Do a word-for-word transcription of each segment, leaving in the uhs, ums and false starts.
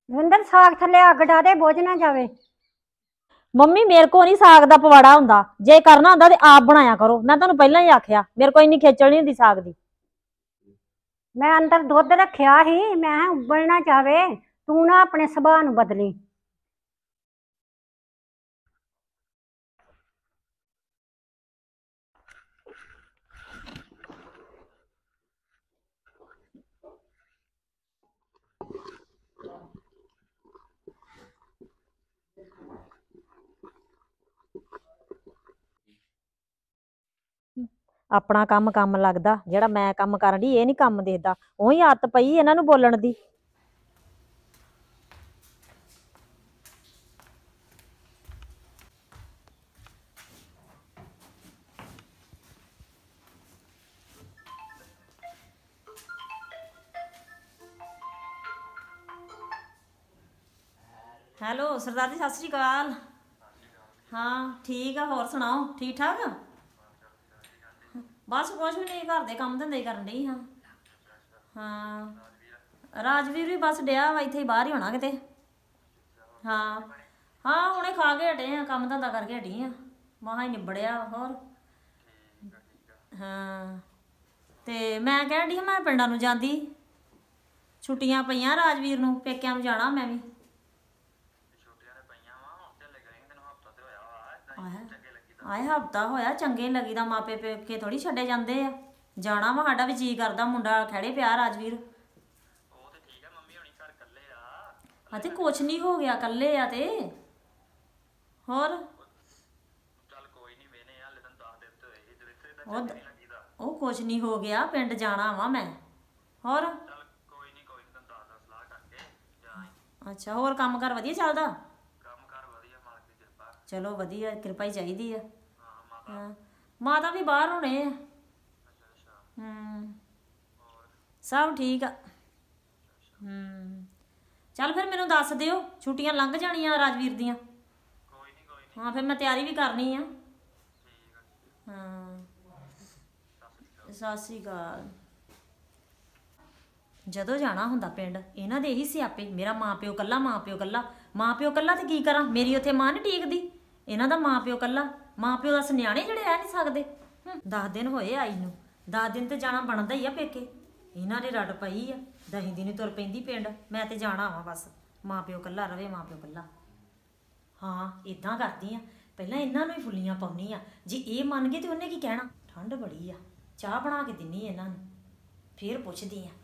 दविंदर साग थले अग डा दे बोझ ना जावे। ਮੰਮੀ ਮੇਰੇ ਕੋ ਨਹੀਂ ਸਾਗ ਦਾ ਪਵਾੜਾ ਹੁੰਦਾ। ਜੇ ਕਰਨਾ ਹੁੰਦਾ ਤੇ ਆਪ ਬਣਾਇਆ ਕਰੋ। ਮੈਂ ਤੁਹਾਨੂੰ ਪਹਿਲਾਂ ਹੀ ਆਖਿਆ ਮੇਰੇ ਕੋ ਇੰਨੀ ਖੇਚਲ ਨਹੀਂ ਹੁੰਦੀ ਸਾਗ ਦੀ। मैं अंदर दुध रखिया ही, मैं उबलना चाहे तू ना अपने सुभाव नूं बदली। ਆਪਣਾ ਕੰਮ ਕੰਮ ਲੱਗਦਾ, ਜਿਹੜਾ ਮੈਂ ਕੰਮ ਕਰਨ ਦੀ ਇਹ ਨਹੀਂ ਕੰਮ ਦੇਖਦਾ। ਉਹੀ ਆਦਤ ਪਈ ਇਹਨਾਂ ਨੂੰ ਬੋਲਣ ਦੀ। ਹੈਲੋ ਸਰਦਾਰ ਜੀ, ਸਤਿ ਸ਼੍ਰੀ ਅਕਾਲ। ਹਾਂ ਠੀਕ ਆ, ਹੋਰ ਸੁਣਾਓ ਠੀਕ ਠਾਕ? ਬਸ ਕੁਛ ਵੀ ਨਹੀਂ, ਘਰ ਦੇ ਕੰਮ ਧੰਦੇ ਕਰਨ ਡਈ ਹਾਂ। ਹਾਂ ਰਾਜਵੀਰ ਵੀ ਬਸ ਡਿਆ ਵਾ, ਇੱਥੇ ਹੀ ਬਾਹਰ ਹੀ ਹੋਣਾ ਕਿਤੇ। ਹਾਂ ਹਾਂ ਹੁਣੇ ਖਾ ਕੇ ਹਟੇ ਆ, ਕੰਮ ਧੰਦਾ ਕਰਕੇ ਹਟੀ ਆ, ਮਹਾ ਹੀ ਨਿਬੜਿਆ। ਹੋਰ ਹਾਂ ਤੇ ਮੈਂ ਕਹਿਣ ਡਈ ਮੈਂ ਪਿੰਡਾਂ ਨੂੰ ਜਾਂਦੀ, ਛੁੱਟੀਆਂ ਪਈਆਂ ਰਾਜਵੀਰ ਨੂੰ, ਪੇਕਿਆਂ ਨੂੰ ਜਾਣਾ ਮੈਂ ਵੀ। ਆਏ ਹਫਤਾ ਹੋਇਆ, ਚੰਗੇ ਲੱਗੀਦਾ, ਮਾਪੇ ਪੇਕੇ ਥੋੜੀ ਛੱਡੇ ਜਾਂਦੇ ਆ। ਜਾਣਾ ਵਾ, ਸਾਡਾ ਵੀ ਜੀ ਕਰਦਾ, ਮੁੰਡਾ ਖੜੇ ਪਿਆ ਰਾਜਵੀਰ। ਅਤੇ ਕੁਛ ਨਹੀਂ ਹੋ ਗਿਆ, ਕੱਲੇ ਆ ਤੇ ਹੋਰ ਉਹ ਉਹ ਕੁਛ ਨਹੀਂ ਹੋ ਗਿਆ, ਪਿੰਡ ਜਾਣਾ ਵਾ ਮੈਂ। ਹੋਰ ਅੱਛਾ, ਹੋਰ ਕੰਮ ਕਾਰ ਵਧੀਆ ਚੱਲਦਾ? ਚਲੋ ਵਧੀਆ, ਕਿਰਪਾ ਹੀ ਚਾਹੀਦੀ ਆ। ਹਾਂ ਮਾਤਾ ਵੀ ਬਾਹਰ ਹੋਣੇ ਆ। ਹੂੰ ਸਭ ਠੀਕ ਆ। ਹੂੰ ਚੱਲ ਫਿਰ ਮੈਨੂੰ ਦੱਸ ਦਿਓ, ਛੁੱਟੀਆਂ ਲੰਘ ਜਾਣੀਆਂ ਰਾਜਵੀਰ ਦੀਆਂ। ਹਾਂ ਫਿਰ ਮੈਂ ਤਿਆਰੀ ਵੀ ਕਰਨੀ ਆ। ਹਾਂ ਸਤਿ ਸ਼੍ਰੀ ਅਕਾਲ। ਜਦੋਂ ਜਾਣਾ ਹੁੰਦਾ ਪਿੰਡ ਇਹਨਾਂ ਦੇ ਇਹੀ ਸਿਆਪੇ, ਮੇਰਾ ਮਾਂ ਪਿਓ ਕੱਲਾ, ਮਾਂ ਪਿਓ ਕੱਲਾ, ਮਾਂ ਪਿਓ ਕੱਲਾ ਤੇ ਕੀ ਕਰਾਂ, ਮੇਰੀ ਉੱਥੇ ਮਾਂ ਨਹੀਂ ਟੀਕਦੀ, ਇਹਨਾਂ ਦਾ ਮਾਂ ਪਿਓ ਕੱਲਾ। ਮਾਂ ਪਿਓ ਦੱਸ ਨਿਆਣੇ ਜਿਹੜੇ ਰਹਿ ਨਹੀਂ ਸਕਦੇ। ਦਸ ਦਿਨ ਹੋਏ ਆਈ ਨੂੰ, ਦਸ ਦਿਨ ਤੇ ਜਾਣਾ ਬਣਦਾ ਹੀ ਆ ਪੇਕੇ। ਇਹਨਾਂ ਨੇ ਰੱਡ ਪਈ ਆ, ਦਹੀਂ ਦਿਨ ਤੁਰ ਪੈਂਦੀ ਪਿੰਡ। ਮੈਂ ਤੇ ਜਾਣਾ ਵਾ ਬਸ, ਮਾਂ ਪਿਓ ਕੱਲਾ ਰਵੇ, ਮਾਂ ਪਿਓ ਕੱਲਾ। ਹਾਂ ਇੱਦਾਂ ਕਰਦੀ ਆ, ਪਹਿਲਾਂ ਇਹਨਾਂ ਨੂੰ ਹੀ ਫੁੱਲੀਆਂ ਪਾਉਂਦੀ ਆ, ਜੇ ਇਹ ਮੰਨ ਗਏ ਤੇ ਉਹਨੇ ਕੀ ਕਹਿਣਾ। ਠੰਡ ਬੜੀ ਆ, ਚਾਹ ਬਣਾ ਕੇ ਦਿੰਨੀ ਇਹਨਾਂ ਨੂੰ, ਫੇਰ ਪੁੱਛਦੀ ਆ।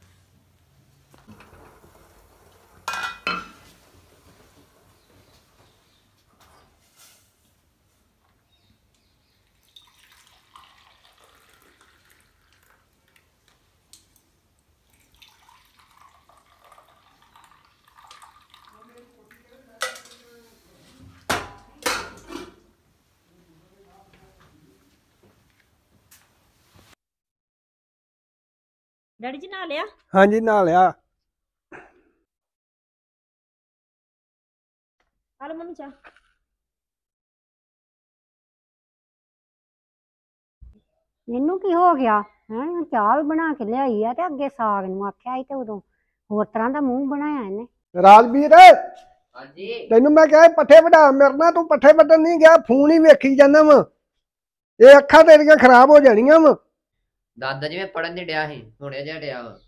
ਡੈਡੀ ਜੀ ਨਹਾ ਲਿਆ? ਹਾਂਜੀ ਨਹਾ ਲਿਆ। ਆ ਲਓ ਮੰਮੀ ਚਾਹ। इनू की हो गया है? चाह भी बना के लियाई है, ते अगे साग नूं आख्या ही ते उदों होर तरह दा मूंह बनाया इन्हें। राजवीर तेनू मैं कहा पट्ठे वढा, मेरे ना तू पट्ठे वढन नहीं गया, फोन ही वेखी जाना वा। ये अखा तेरियां खराब हो जानियां वा। दादा जी मैं पढ़न नहीं डया ही, हुणे जिहा डया वा।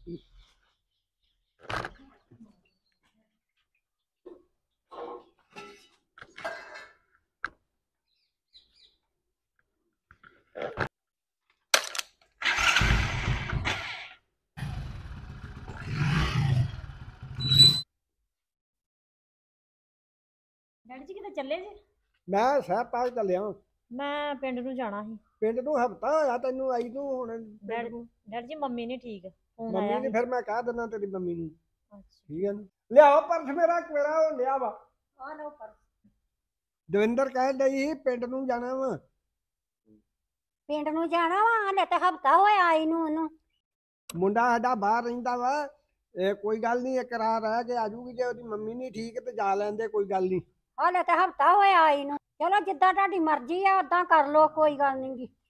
ਡੈਡੀ ਜੀ ਕਿਤੇ ਚੱਲੇ ਜੇ? मैं शहर तक चलिया, ਮੈਂ ਪਿੰਡ ਨੂੰ ਜਾਣਾ ਸੀ। पिंड नूं हफ्ता होया तैनू आई नूं हुण पिंड नूं। ਡੈਡੀ ਜੀ ਮੰਮੀ ਨਹੀਂ ਠੀਕ, ਫੋਨ मम्मी ਆਇਆ ने ਸੀ। फिर मैं कह देना तेरी मम्मी नूं। ਅੱਛਾ ठीक है लियाओ पर्स मेरा, मेरा हो लिया वा। आ लो पर्स। दविंदर कह दई ही पिंड नूं जाना वा। पिंड नूं जाना वा, हले ते हफ्ता होया आई नूं ओनू। मुंडा साडा बाहर रहिंदा वा, ए कोई गल नहीं, एक रात रह के आजूगी, जे ओदी मम्मी नहीं ठीक ते जा लैंदे, कोई गल नहीं। हले ते हफ्ता होया आई नूं। चलो जिद्दां तुहाडी मर्जी आ उदां कर लो, कोई गल नहीं गी।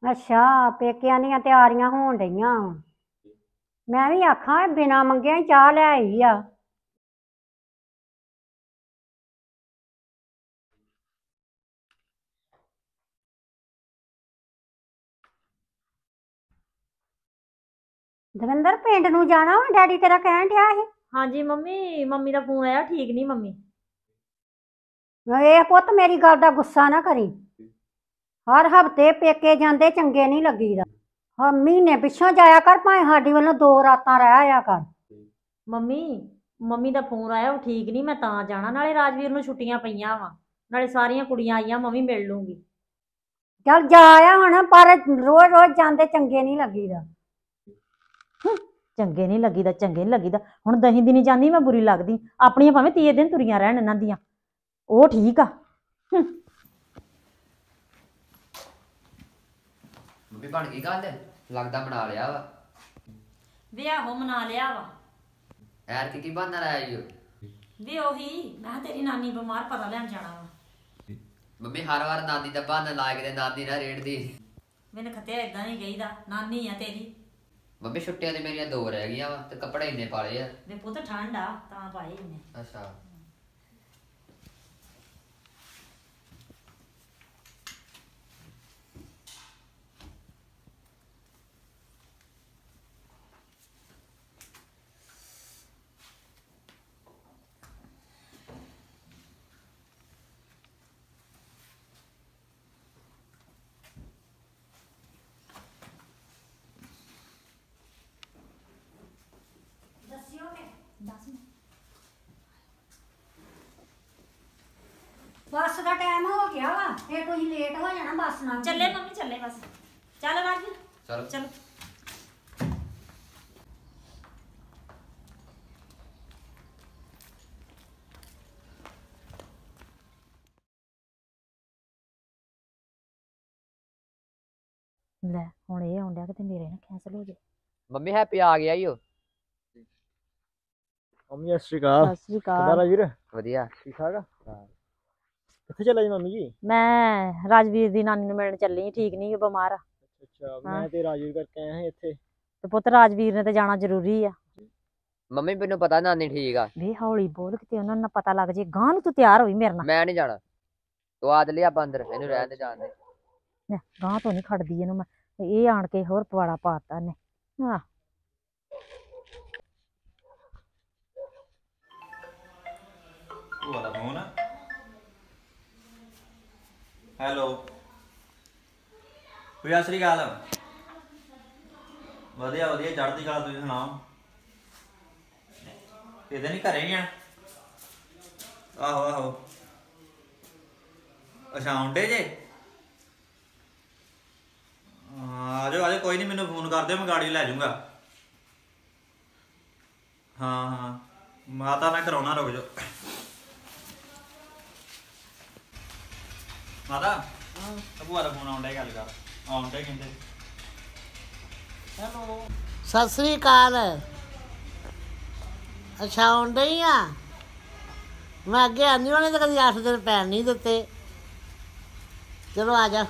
ਅੱਛਾ ਪੇਕਿਆਂ ਦੀਆਂ ਤਿਆਰੀਆਂ ਹੋਣ ਡਈਆਂ ਵਾਂ। ਮੈਂ ਵੀ ਆਖਾਂ ਬਿਨਾਂ ਮੰਗਿਆ ਹੀ ਚਾਹ ਲੈ ਆਈ ਆ। ਦਵਿੰਦਰ ਪਿੰਡ ਨੂੰ ਜਾਣਾ ਵਾ, ਡੈਡੀ ਤੇਰਾ ਕਹਿਣ ਡਿਆ ਸੀ। ਹਾਂਜੀ ਮੰਮੀ, ਮੰਮੀ ਦਾ ਫੋਨ ਆਇਆ, ਠੀਕ ਨਹੀਂ ਮੰਮੀ। ਇਹ ਪੁੱਤ ਮੇਰੀ ਗੱਲ ਦਾ ਗੁੱਸਾ ਨਾ ਕਰੀ। ਹਰ ਹਫਤੇ ਪੇਕੇ ਜਾਂਦੇ ਚੰਗੇ ਨਹੀਂ ਲੱਗੀਦਾ। ਹਾਂ ਮਹੀਨੇ ਪਿੱਛੋਂ ਜਾਇਆ ਕਰ, ਭਾਵੇਂ ਸਾਡੀ ਵੱਲੋਂ ਦੋ ਰਾਤਾਂ ਰਹਿ ਆਇਆ ਕਰ। ਮੰਮੀ ਮੰਮੀ ਦਾ ਫੋਨ ਆਇਆ, ਉਹ ਠੀਕ ਨਹੀਂ, ਮੈਂ ਤਾਂ ਜਾਣਾ। ਨਾਲੇ ਰਾਜਵੀਰ ਨੂੰ ਛੁੱਟੀਆਂ ਪਈਆਂ ਵਾ, ਨਾਲੇ ਸਾਰੀਆਂ ਕੁੜੀਆਂ ਆਈਆਂ, ਮੰਮੀ ਮਿਲ ਲੂੰਗੀ। ਚੱਲ ਜਾ ਆਇਆ ਹੁਣ, ਪਰ ਰੋਜ਼ ਰੋਜ਼ ਜਾਂਦੇ ਚੰਗੇ ਨਹੀਂ ਲੱਗੀਦਾ। ਚੰਗੇ ਨਹੀਂ ਲੱਗੀਦਾ, ਚੰਗੇ ਨਹੀਂ ਲੱਗੀਦਾ। ਹੁਣ ਦਹੀਂ ਦਿਨੀ ਜਾਂਦੀ ਮੈਂ ਬੁਰੀ ਲੱਗਦੀ, ਆਪਣੀਆਂ ਭਾਵੇਂ ਤੀਏ ਦਿਨ ਤੁਰੀਆਂ ਰਹਿਣ ਇਹਨਾਂ ਦੀਆਂ, ਉਹ ਠੀਕ ਆ। ਮੰਮੀ ਬਣ ਗਈ ਗੱਲ? ਲੱਗਦਾ ਬਣਾ ਲਿਆ ਵਾ। ਵਿਆਹੋ ਮਨਾ ਲਿਆ ਵਾ। ਐਰ ਕੀ ਕੀ ਬਹਾਨਾ ਲਾਇਆ ਈ ਓ? ਵੀ ਉਹੀ ਮੈਂ ਤੇਰੀ ਨਾਨੀ ਬਿਮਾਰ, ਪਤਾ ਲੈਣ ਜਾਣਾ ਵਾ। ਮੰਮੀ ਹਰ ਵਾਰ ਨਾਨੀ ਦਾ ਬਹਾਨਾ ਲਾ ਕੇ ਤੇ ਨਾਨੀ ਨਾ ਰੇੜਦੀ। ਮੈਨੂੰ ਖਤਿਆ ਏਦਾਂ ਨਹੀਂ ਗਈਦਾ, ਨਾਨੀ ਆ ਤੇਰੀ। ਮੰਮੀ ਛੁੱਟੀਆਂ ਤੇ ਮੇਰੀਆਂ ਦੋ ਰਹਿ ਗਈਆਂ ਵਾ ਤੇ ਕੱਪੜੇ ਇੰਨੇ ਪਾਲੇ ਆ। ਵੇ ਪੁੱਤ ਠੰਡ ਆ ਤਾਂ ਪਾਏ ਇਹਨੇ। ਅੱਛਾ ਬੱਸ ਦਾ ਟਾਈਮ ਹੋ ਗਿਆ ਵਾ, ਫਿਰ ਤੁਸੀਂ ਲੇਟ ਹੋ ਜਾਣਾ ਬੱਸ ਨਾਲ। ਚੱਲੇ ਮੰਮੀ, ਚੱਲੇ ਬਸ। ਚੱਲ ਰਾਜਵੀਰ ਚਲੋ ਚਲੋ। ਲੈ ਹੁਣ ਇਹ ਆਉਂਦਿਆ ਕਿਤੇ ਮੇਰੇ ਨਾਲ ਕੈਂਸਲ ਹੋ ਜਾਏ। ਮੰਮੀ ਹੈਪੀ ਆ ਗਿਆ ਈ ਓ। ਮੰਮੀ ਸਤਿ ਸ਼੍ਰੀ ਅਕਾਲ। ਸਤਿ ਸ੍ਰੀ ਕਿੱਦਾਂ ਅਕਾਲ। ਰਾਜਵੀਰ? ਵਧੀਆ। ਠੀਕ ਠਾਕ ਆ? ਹਾਂ। ਕਿੱਥੇ ਚੱਲੇ ਜੀ ਮੰਮੀ ਜੀ? ਮੈਂ ਰਾਜਵੀਰ ਦੀ ਨਾਨੀ ਨੂੰ ਮਿਲਣ ਚੱਲੀ, ਠੀਕ ਨਹੀਂ, ਬਿਮਾਰ ਆ। ਅੱਛਾ ਮੈਂ ਤੇ ਰਾਜਵੀਰ ਕਰਕੇ ਆਇਆ ਹਾਂ ਇੱਥੇ। ਤੇ ਪੁੱਤ ਰਾਜਵੀਰ ਨੇ ਤੇ ਜਾਣਾ ਜ਼ਰੂਰੀ ਆ। ਮੰਮੀ ਮੈਨੂੰ ਪਤਾ ਨਾਨੀ ਠੀਕ ਆ। ਵੇ ਹੌਲੀ ਬੋਲ, ਕਿਤੇ ਉਹਨਾਂ ਨੂੰ ਪਤਾ ਲੱਗ ਜੇ। ਗਾਂ ਨੂੰ ਤੂੰ ਤਿਆਰ ਹੋਈ ਮੇਰੇ ਨਾਲ। ਮੈਂ ਨਹੀਂ ਜਾਣਾ, ਤੂੰ ਆਦ ਲਿਆ ਆਪਾਂ ਅੰਦਰ, ਇਹਨੂੰ ਰਹਿਣ ਦੇ ਜਾਣ ਦੇ। ਗਾਂ ਤੋਂ ਨਹੀਂ ਖੜਦੀ ਇਹਨੂੰ ਮੈਂ, ਇਹ ਆਣ ਕੇ ਹੋਰ ਪਵਾੜਾ ਪਾਤਾ ਇਹਨੇ। ਹਾਂ ਭੂਆ ਦਾ ਫੋਨ। ਹੈਲੋ ਕੋਈ ਸਤਿ ਸ਼੍ਰੀ ਅਕਾਲ। ਵਧੀਆ ਵਧੀਆ ਚੜ੍ਹਦੀ ਕਲਾ, ਤੁਸੀਂ ਸੁਣਾਓ? ਕਿਤੇ ਨਹੀਂ ਘਰੇ ਹੀ ਆ? ਆਹੋ ਆਹੋ ਅੱਛਾ ਆਉਂਦੇ ਜੇ? ਆ ਜਾਓ ਆ ਜਾਓ, ਕੋਈ ਨਹੀਂ, ਮੈਨੂੰ ਫੋਨ ਕਰ ਦਿਓ, ਮੈਂ ਗਾੜੀ ਲੈ ਜਾਊਂਗਾ। ਹਾਂ ਹਾਂ ਮਾਤਾ ਨਾਲ ਕਰਾਉਣਾ, ਰੁਕ ਜਾਓ। ਮਾਤਾ ਭੂਆ ਦਾ ਫੋਨ ਆਉਂਦਾ, ਗੱਲ ਕਰ। ਆਉਂਦਾ ਕਹਿੰਦੇ। ਹੈਲੋ ਸਤਿ ਸ੍ਰੀ ਅਕਾਲ। ਅੱਛਾ ਆਉਂਦੇ ਹੀ ਆ? ਮੈਂ ਅੱਗੇ ਆਉਂਦੀ ਉਹਨੇ ਤਾਂ ਕਦੀ ਅੱਠ ਦਿਨ ਪੈਣ ਨਹੀਂ ਦਿੱਤੇ। ਚਲੋ ਆ ਜਾ।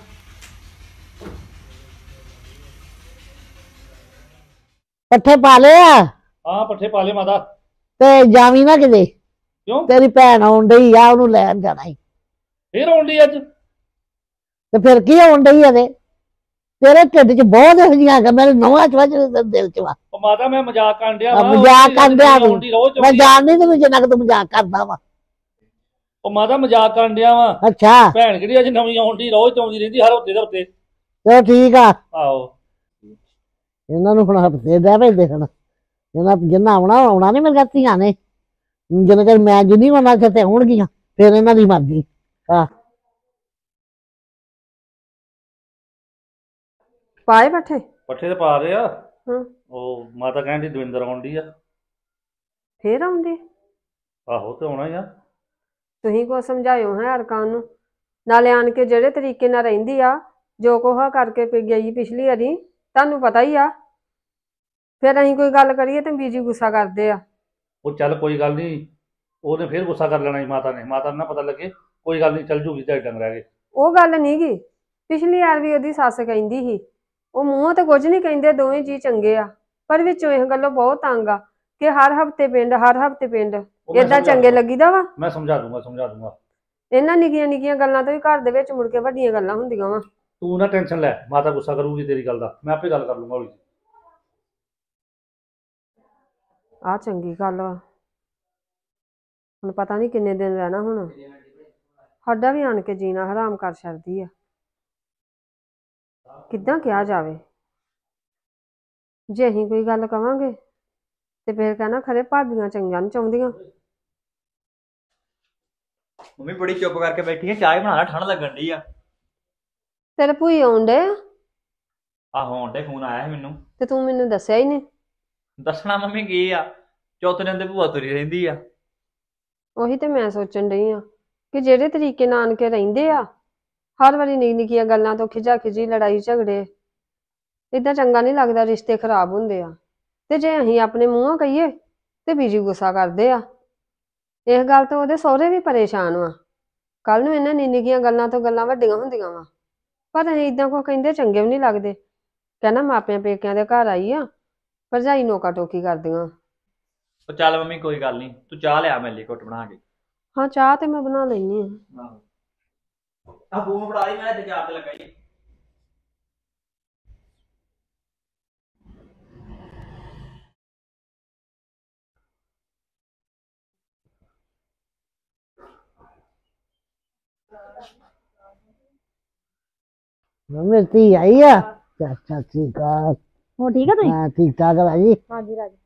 ਪੱਠੇ ਪਾ ਲਏ ਆ? ਹਾਂ ਪੱਠੇ ਪਾ ਲਏ ਮਾਤਾ। ਤੇ ਜਾਵੀਂ ਨਾ ਕਿਤੇ, ਕਿਉਂ? ਤੇਰੀ ਭੈਣ ਆਉਣ ਡਈ ਆ, ਉਹਨੂੰ ਲੈਣ ਜਾਣਾ ਈ। ਫੇਰ ਆਉਂਦੀ ਅੱਜ? ਤੇ ਫਿਰ ਕੀ ਆਉਣ ਡਈ ਆ? ਤੇ ਤੇਰੇ ਢਿੱਡ 'ਚ ਬਹੁਤ ਇਹੋ ਜਿਹੀਆਂ ਹੈਗਾ, ਮੇਰੇ ਨੌਵਾਂ ਚ ਵਜ ਦਿਲ 'ਚ ਵਾ। ਉਹ ਮਾਤਾ ਮੈਂ ਮਜ਼ਾਕ ਕਰਨ ਡਿਆ ਆ, ਵਾ। ਮਜ਼ਾਕ ਕਰਨ ਡਿਆ ਤੂੰ? ਆਉਂਦੀ ਰੋਜ਼ ਮੈਂ ਜਾਣਦੀ ਤੈਨੂੰ ਜਿੰਨਾ ਕੁ ਤੂੰ ਮਜ਼ਾਕ ਕਰਦਾ ਵਾ। ਉਹ ਮਾਤਾ ਮਜ਼ਾਕ ਕਰਨ ਡਿਆ ਵਾ। ਅੱਛਾ ਭੈਣ ਕਿਹੜੀ ਅੱਜ ਨਵੀਂ ਆਉਂਦੀ, ਰੋਜ਼ ਤੇ ਆਉਂਦੀ ਰਹਿੰਦੀ, ਹਰ ਹਫਤੇ ਦੇ ਹਫਤੇ। ਚਲੋ ਠੀਕ ਆ। ਆਹੋ ਇਹਨਾਂ ਨੂੰ ਹੁਣ ਹਫਤੇ ਦੇ ਭੇਜ ਦੇਖਣ, ਇਹਨਾਂ ਜਿੰਨਾ ਆਉਣਾ ਆਉਣਾ ਨੀ ਮੇਰੀਆਂ ਧੀਆਂ ਨੇ। ਜਿੰਨਾ ਚਿਰ ਮੈਂ ਜਿੰਨੀ ਆਉਣਾ ਤੇ ਆਉਣਗੀਆਂ, ਫਿਰ ਇਹਨਾਂ ਦੀ ਮਰਜ਼ੀ। ਹਾਂ ਪਾਏ ਪੱਠੇ? ਪੱਠੇ ਤੇ ਪਾ ਰਹੇ ਆ। ਹਾਂ ਉਹ ਮਾਤਾ ਕਹਿੰਦੀ ਦਵਿੰਦਰ ਆਉਂਦੀ ਆ। ਫੇਰ ਆਉਂਦੀ? ਆਹੋ ਤੇ ਆਉਣਾ ਹੀ ਆ। ਤੁਸੀਂ ਕੋ ਸਮਝਾਇਓ ਹੈ ਅਰਕਾਨ ਨੂੰ, ਨਾਲੇ ਆਣ ਕੇ ਜਿਹੜੇ ਤਰੀਕੇ ਨਾਲ ਰਹਿੰਦੀ ਆ, ਜੋ ਕੋਹਾ ਕਰਕੇ ਪਈ ਗਈ ਪਿਛਲੀ ਵਾਰੀ, ਤੁਹਾਨੂੰ ਪਤਾ ਹੀ ਆ। ਫਿਰ ਅਸੀਂ ਕੋਈ ਗੱਲ ਕਰੀਏ ਤੇ ਬੀਜੀ ਗੁੱਸਾ ਕਰਦੇ ਆ। ਉਹ ਚੱਲ ਕੋਈ ਗੱਲ ਨਹੀਂ, ਉਹਨੇ ਫੇਰ ਗੁੱਸਾ ਕਰ ਲੈਣਾ ਸੀ ਮਾਤਾ ਨੇ। ਮਾਤਾ ਨੂੰ ਨਾ ਪਤਾ ਲੱਗੇ, ਕੋਈ ਗੱਲ ਨਹੀਂ, ਚੱਲ ਜੂਗੀ ਤੇ ਡੰਗ ਰਹਿ ਗਏ। ਉਹ ਗੱਲ ਨਹੀਂ ਗੀ, ਪਿਛਲੀ ਵਾਰ ਵੀ ਉਹਦੀ ਸੱਸ ਕਹਿੰਦੀ ਸੀ, ਉਹ ਮੂੰਹੋਂ ਤੇ ਕੁਝ ਨਹੀਂ ਕਹਿੰਦੇ, ਦੋਵੇਂ ਜੀ ਚੰਗੇ ਆ, ਪਰ ਵਿੱਚੋਂ ਇਹ ਗੱਲੋਂ ਬਹੁਤ ਤੰਗ ਆ ਕਿ ਹਰ ਹਫਤੇ ਪਿੰਡ ਹਰ ਹਫਤੇ ਪਿੰਡ ਉਹ ਮੈਂ ਏਦਾਂ ਸਮਝਾ ਚੰਗੇ ਦੂੰਗਾ। ਲੱਗੀਦਾ ਵਾ। ਮੈਂ ਸਮਝਾ ਦੂੰਗਾ ਸਮਝਾ ਦੂੰਗਾ ਇਹਨਾਂ ਨਿੱਕੀਆਂ ਨਿੱਕੀਆਂ ਗੱਲਾਂ ਤੋਂ ਹੀ ਘਰ ਦੇ ਵਿੱਚ ਮੁੜ ਕੇ ਵੱਡੀਆਂ ਗੱਲਾਂ ਹੁੰਦੀਆਂ ਵਾ। ਤੂੰ ਨਾ ਟੈਨਸ਼ਨ ਲੈ, ਮਾਤਾ ਗੁੱਸਾ ਕਰੂਗੀ ਤੇਰੀ ਗੱਲ ਦਾ, ਮੈਂ ਆਪੇ ਗੱਲ ਕਰ ਲੂੰਗਾ ਹੌਲੀ। ਆਹ ਚੰਗੀ ਗੱਲ ਵਾ। ਹੁਣ ਪਤਾ ਨਹੀਂ ਕਿੰਨੇ ਦਿਨ ਰਹਿਣਾ ਹੁਣ, ਸਾਡਾ ਵੀ ਆਣ ਕੇ ਜੀਣਾ ਹਰਾਮ ਕਰ ਛੱਡਦੀ ਆ। ਕਿੱਦਾਂ ਕਿਹਾ ਜਾਵੇ, ਜੇ ਅਸੀਂ ਕੋਈ ਗੱਲ ਕਵਾਂਗੇ ਤੇ ਫਿਰ ਕਹਿਣਾ ਖਰੇ ਭਾਬੀਆਂ ਚੰਗੀਆਂ ਨੀ ਚਾਹੁੰਦੀਆਂ। ਮੰਮੀ ਬੜੀ ਚੁੱਪ ਕਰਕੇ ਬੈਠੀ ਹੈ, ਚਾਹ ਬਣਾ ਲੈ, ਠੰਡ ਲੱਗਣ ਡਈ ਆ। ਤੇਰੇ ਭੂਈ ਆਉਣ ਡੇ ਆਹੋ ਆਉਂਦੇ ਫੋਨ ਆਇਆ ਸੀ ਮੈਨੂੰ। ਤੇ ਤੂੰ ਮੈਨੂੰ ਦੱਸਿਆ ਹੀ ਨਹੀਂ। ਦੱਸਣਾ ਮੰਮੀ ਕੀ ਆ, ਚੌਥੇ ਦਿਨ ਤੇ ਭੂਆ ਤੁਰੀ ਰਹਿੰਦੀ ਆ। ਉਹੀ ਤੇ ਮੈਂ ਸੋਚਣ ਡਈ ਆ ਕਿ ਜਿਹੜੇ ਤਰੀਕੇ ਨਾਲ ਆਣ ਕੇ ਰਹਿੰਦੇ ਆ, ਹਰ ਵਾਰੀ ਨਿੱਕੀ ਨਿੱਕੀਆਂ ਗੱਲਾਂ ਤੋਂ ਖਿਜਾ ਖਿਜੀ ਲੜਾਈ ਝਗੜੇ, ਏਦਾਂ ਚੰਗਾ ਨਹੀਂ ਲੱਗਦਾ, ਰਿਸ਼ਤੇ ਖਰਾਬ ਹੁੰਦੇ ਆ। ਤੇ ਜੇ ਅਸੀਂ ਆਪਣੇ ਮੂੰਹੋਂ ਕਹੀਏ ਤੇ ਬੀਜੀ ਗੁੱਸਾ ਕਰਦੇ ਆ। ਇਸ ਗੱਲ ਤੋਂ ਉਹਦੇ ਸਹੁਰੇ ਵੀ ਪਰੇਸ਼ਾਨ ਵਾ। ਕੱਲ ਨੂੰ ਇਹਨਾਂ ਨਿੱਕੀ ਨਿੱਕੀਆਂ ਗੱਲਾਂ ਤੋਂ ਗੱਲਾਂ ਵੱਡੀਆਂ ਹੁੰਦੀਆਂ ਵਾ, ਪਰ ਅਸੀਂ ਏਦਾਂ ਕੋ ਕਹਿੰਦੇ ਚੰਗੇ ਵੀ ਨਹੀਂ ਲੱਗਦੇ। ਕਹਿਣਾ ਮਾਪਿਆਂ ਪੇਕਿਆਂ ਦੇ ਘਰ ਆਈ ਆ, ਭਰਜਾਈ ਨੋਕਾ ਟੋਕੀ ਕਰਦੀਆਂ। ਉਹ ਚੱਲ ਮੰਮੀ ਕੋਈ ਗੱਲ ਨਹੀਂ, ਤੂੰ ਚਾਹ ਲਿਆ ਮੇਰੇ ਲਈ ਘੁੱਟ ਬਣਾ ਕੇ। ਹਾਂ ਚਾਹ ਤੇ ਮੈਂ ਬਣਾ ਲੈਣੀ ਆ। ਆਹੋ ਆ ਫੋਨ ਫੜਾ ਦੀ, ਮੈਂ ਤੇ ਚਾਰ ਤੇ ਲੱਗਾ ਹੀ। ਮੰਮੀ ਧੀ ਆਈ ਆ। ਚਾਚਾ ਠੀਕ ਆ। ਹੋ ਠੀਕ ਆ ਤੁਸੀਂ? ਹਾਂ ਠੀਕ ਠਾਕ ਆ ਜੀ। ਹਾਂਜੀ ਰਾਜੀ।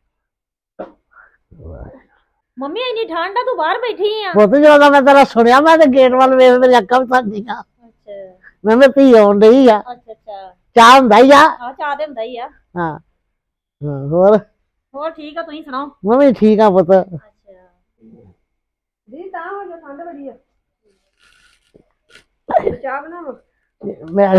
ਮੰਮੀ ਇੰਨੀ ਠੰਡ ਆ, ਤੂੰ ਬਾਹਰ ਬੈਠੀ ਆ? ਪੁੱਤ ਜਦੋਂ ਮੈਂ ਤੇਰਾ ਸੁਣਿਆ, ਮੈਂ ਤੇ ਗੇਟ ਵੱਲ ਵੇਖ ਮੇਰੀ ਅੱਖਾਂ ਭਰਦੀਆਂ। ਅੱਛਾ ਮੈਂ ਮੇਰੀ ਧੀ ਆਉਣ ਡਈ ਆ। ਅੱਛਾ ਅੱਛਾ। ਚਾਹ ਹੁੰਦਾ ਹੀ ਆ। ਆ ਚਾਹ ਤੇ ਹੁੰਦਾ ਹੀ ਆ। ਹਾਂ ਹਾਂ, ਹੋਰ ਹੋਰ ਠੀਕ ਆ, ਤੁਸੀਂ ਸੁਣਾਓ? ਮੰਮੀ ਠੀਕ ਆ ਪੁੱਤ। ਅੱਛਾ ਦੀ ਤਾਂ ਹੋ ਜਾ, ਠੰਡ ਬੜੀ ਆ। ਚਾਹ ਬਣਾਵਾਂ? ਮੈਂ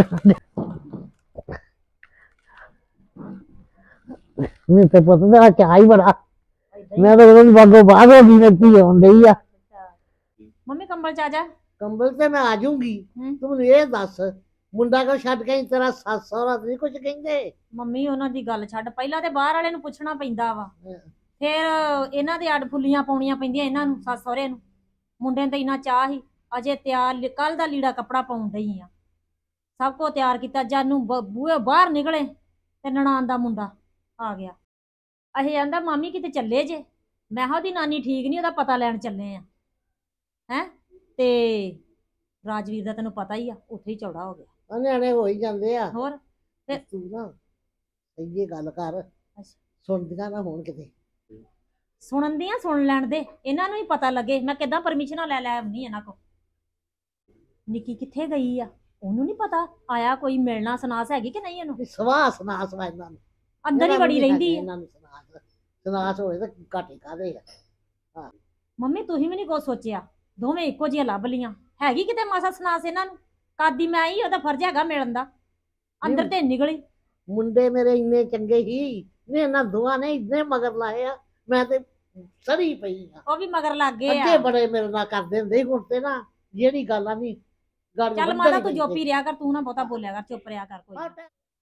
ਮੈਂ ਤੇ ਪੁੱਤ ਦਾ ਚਾਹ ਹੀ ਬੜਾ। ਮੈਂ ਤਾਂ ਉਹਨੂੰ ਬਾਗੋਂ ਬਾਹਰ ਹੋ ਗਈ, ਮੇਰੀ ਧੀ ਆਉਣ ਡਈ ਆ। ਮੰਮੀ ਕੰਬਲ ਚ ਆ ਜਾ। ਕੰਬਲ ਤੇ ਮੈਂ ਆ ਜਾਊਂਗੀ। ਹੂੰ। ਤੂੰ ਮੈਨੂੰ ਇਹ ਦੱਸ, ਮੁੰਡਾ ਕੋ ਛੱਡ ਕੇ ਤੇਰਾ ਸੱਸ ਸਹੁਰਾ ਨਹੀਂ ਕੁਝ ਕਹਿੰਦੇ? ਮੰਮੀ ਉਹਨਾਂ ਦੀ ਗੱਲ ਛੱਡ, ਪਹਿਲਾਂ ਤੇ ਬਾਹਰ ਵਾਲੇ ਨੂੰ ਪੁੱਛਣਾ ਪੈਂਦਾ ਵਾ, ਹਾਂ। ਫਿਰ ਇਹਨਾਂ ਦੇ ਅੱਡ ਫੁੱਲੀਆਂ ਪਾਉਣੀਆਂ ਪੈਂਦੀਆਂ ਇਹਨਾਂ ਨੂੰ, ਸੱਸ ਸਹੁਰੇ ਨੂੰ। ਮੁੰਡੇ ਨੂੰ ਤਾਂ ਇੰਨਾ ਚਾਹ ਸੀ, ਅਜੇ ਤਿਆਰ ਕੱਲ ਦਾ ਲੀੜਾ ਕੱਪੜਾ ਪਾਉਣ ਡਈ ਆ, ਸਭ ਕੁਝ ਤਿਆਰ ਕੀਤਾ। ਜਾਨੂੰ ਬੂਹੇ ਬਾਹਰ ਨਿਕਲੇ ਤੇ ਨਨਾਣ ਦਾ ਮੁੰਡਾ ਆ ਗਿਆ। ਅਸੀਂ ਕਹਿੰਦਾ ਮਾਮੀ ਕਿਤੇ ਚੱਲੇ ਜੇ? ਮੈਂ ਕਿਹਾ ਉਹਦੀ ਨਾਨੀ ਠੀਕ ਨਹੀਂ, ਉਹਦਾ ਪਤਾ ਲੈਣ ਚੱਲੇ ਆ। ਹੈਂ ਤੇ ਰਾਜਵੀਰ ਦਾ ਤੈਨੂੰ ਪਤਾ ਹੀ ਆ, ਉੱਥੇ ਹੀ ਚੌੜਾ ਹੋ ਗਿਆ। ਆ ਨਿਆਣੇ ਹੋ ਹੀ ਜਾਂਦੇ ਆ। ਹੋਰ ਤੇ ਤੂੰ ਨਾ ਸਹੀ ਗੱਲ ਕਰ, ਸੁਣਦੀਆਂ ਨਾ ਹੋਣ ਕਿਤੇ। ਸੁਣਨ ਦੀਆਂ ਸੁਣ ਲੈਣ ਦੇ, ਇਹਨਾਂ ਨੂੰ ਹੀ ਪਤਾ ਲੱਗੇ। ਮੈਂ ਕਿੱਦਾਂ ਪਰਮਿਸ਼ਨਾਂ ਲੈ ਲੈ ਆਉਣੀ ਇਹਨਾਂ ਕੋ। ਨਿੱਕੀ ਕਿੱਥੇ ਗਈ ਆ, ਉਹਨੂੰ ਨਹੀਂ ਪਤਾ? ਆਇਆ ਕੋਈ ਮਿਲਣਾ ਸਨਾਸ ਹੈਗੀ ਕਿ ਨਹੀਂ? ਇਹਨੂੰ ਸਵਾਸ ਸਨਾਸ ਵਾ ਇਹਨਾਂ ਨੂੰ, ਅੰਦਰ ਹੀ ਬੜੀ ਰਹਿੰਦੀ ਆ। ਇਹਨਾਂ ਨੂੰ ਸਨਾਸ ਸਨਾਸ ਹੋਏ ਤਾਂ ਘਾਟੇ ਕਾਦੇ ਆ। ਮੰਮੀ ਤੁਸੀਂ ਵੀ ਨਹੀਂ ਕੁਛ ਸੋਚਿਆ, ਦੋਵੇਂ ਇੱਕੋ ਜਿਹੀਆਂ ਲੱਭ ਲੀਆਂ। ਹੈਗੀ ਕਿਤੇ ਮਾਸਾ ਸਨਾਸ ਇਹਨਾਂ ਨੂੰ? ਕਾਦੀ ਮੈਂ ਆਈ, ਉਹਦਾ ਫਰਜ਼ ਹੈਗਾ ਮਿਲਣ ਦਾ। ਅੰਦਰ ਤੇ ਨਿਕਲੀ। ਮੁੰਡੇ ਮੇਰੇ ਇੰਨੇ ਚੰਗੇ ਸੀ ਨੇ, ਇਹਨਾਂ ਦੋਵਾਂ ਨੇ ਇੰਨੇ ਮਗਰ ਲਾਏ ਆ, ਮੈਂ ਤੇ ਸੜੀ ਪਈ ਆ। ਉਹ ਵੀ ਮਗਰ ਲੱਗ ਗਏ ਅੱਗੇ ਆ। ਬੜੇ ਮੇਰੇ ਨਾਲ ਕਰਦੇ ਹੁੰਦੇ ਸੀ, ਹੁਣ ਤੇ ਨਾ ਜਿਹੜੀ ਗੱਲਾਂ ਨਹੀਂ ਗੱਲ ਚੱਲ ਮਾਤਾ ਤੂੰ ਜੋਪੀ ਰਿਆ ਕਰ, ਤੂੰ ਨਾ ਬਹੁਤਾ ਬੋਲਿਆ ਕਰ, ਚੁੱਪ ਰਿਆ ਕਰ। ਕੋਈ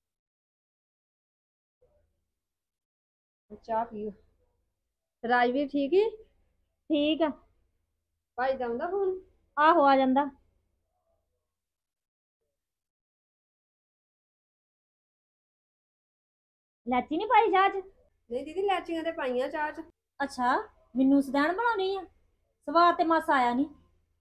ਚਾਹ ਪੀਓ। ਰਾਜਵੀਰ ਠੀਕ ਹੀ? ਠੀਕ ਆ। ਭਾਈ ਦਾ ਆਉਂਦਾ ਫੋਨ? ਆਹੋ ਆ ਜਾਂਦਾ। ਲੈਚੀ ਨਹੀਂ ਪਾਈ ਚਾਹ ਚ? ਨਹੀਂ ਦੀਦੀ, ਲੈਚੀਆਂ ਤੇ ਪਾਈਆਂ ਚਾਹ ਚ। ਅੱਛਾ, ਮੈਨੂੰ ਸਦੈਣ ਬਣਾਉਣੀ ਆ? ਸਵਾਦ ਤੇ ਮਾਸਾ ਆਇਆ ਨਹੀਂ।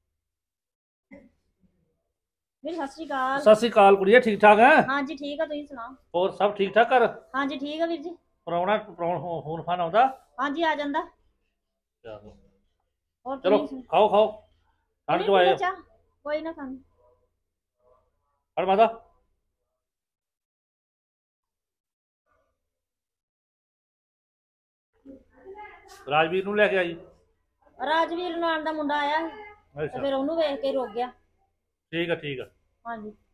ਵੀਰ ਸਤਿ ਸ਼੍ਰੀ ਅਕਾਲ। ਸਤਿ ਸ੍ਰੀ ਅਕਾਲ ਕੁੜੀਏ, ਠੀਕ ਠਾਕ ਹੈ? ਹਾਂਜੀ ਠੀਕ ਆ, ਤੁਸੀਂ ਸੁਣਾਓ? ਹੋਰ ਸਭ ਠੀਕ ਠਾਕ ਕਰ? ਹਾਂਜੀ ਠੀਕ ਆ ਵੀਰ ਜੀ। ਪ੍ਰਾਹੁਣਾ ਫੋਨ ਫਾਨ ਆਉਂਦਾ? ਹਾਂਜੀ ਆ ਜਾਂਦਾ। ਚਲੋ ਹੋਰ ਚਲੋ ਤੁਸੀਂ ਸੁਣਾਓ? ਖਾਓ ਖਾਓ, ਠੰਡ ਚ ਆਏ ਹੋ। ਚਾਹ ਕੋਈ ਨਾ ਖਾਣੀ। ਹੜ ਮਾਤਾ ਰਾਜਵੀਰ ਨੂੰ ਲੈ ਕੇ ਆਈ। ਰਾਜਵੀਰ ਨਾਲ ਦਾ ਮੁੰਡਾ ਆਇਆ ਸੀ ਤੇ ਅੱਛਾ ਫਿਰ ਉਹਨੂੰ ਵੇਖ ਕੇ ਰੁਕ ਗਿਆ। ਠੀਕ ਆ ਠੀਕ ਆ। ਹਾਂਜੀ